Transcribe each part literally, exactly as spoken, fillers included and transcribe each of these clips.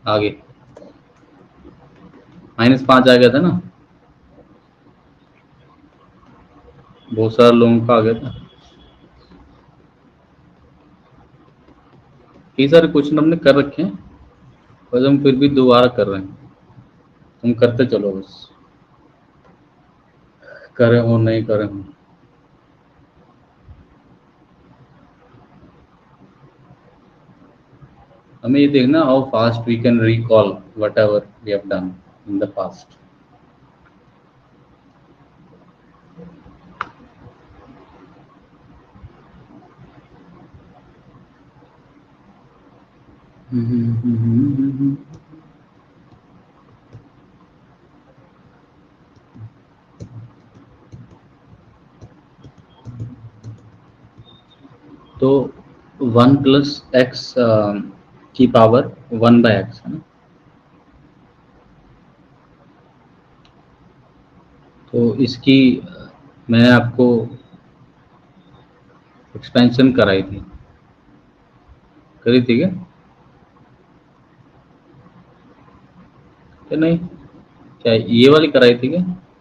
आगे माइनस पाँच आ गया था ना, बहुत सारे लोगों का आ गया था। कई सारे क्वेश्चन हमने कर रखे हैं पर हम फिर भी दोबारा कर रहे हैं। तुम करते चलो बस, करे हो नहीं करे हो। हमें ये देखना how fast we can recall whatever we have done in the past. तो वन प्लस एक्स की पावर वन बाय एक्स है ना, तो इसकी अ, मैंने आपको एक्सपेंशन कराई थी, करी थी क्या क्या नहीं, क्या ये वाली कराई थी क्या?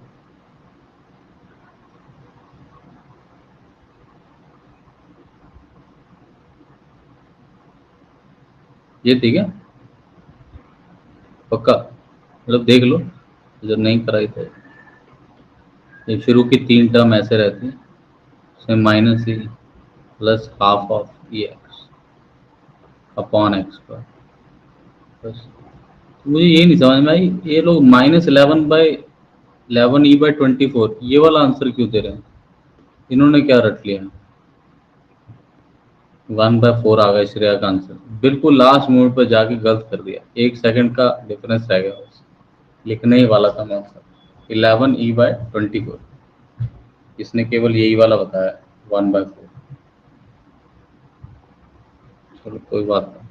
ये थी क्या पक्का? मतलब देख लो, जब नहीं कराई तो ये शुरू की तीन टर्म ऐसे रहती हैं, उसमें minus E plus half of E X upon X पर। बस मुझे ये नहीं समझ में आई, ये लोग minus eleven by eleven E by twenty four ये वाला आंसर क्यों दे रहे हैं? इन्होंने क्या रट लिया? वन बाय फोर आ गया श्रेया का आंसर, बिल्कुल लास्ट मोड पर जाके गलत कर दिया, एक सेकंड का डिफरेंस रह गया बस। लिखने ही वाला था मैं answer eleven E by twenty four, इसने केवल यही वाला बताया वन बाय फोर। चलो कोई बात नहीं।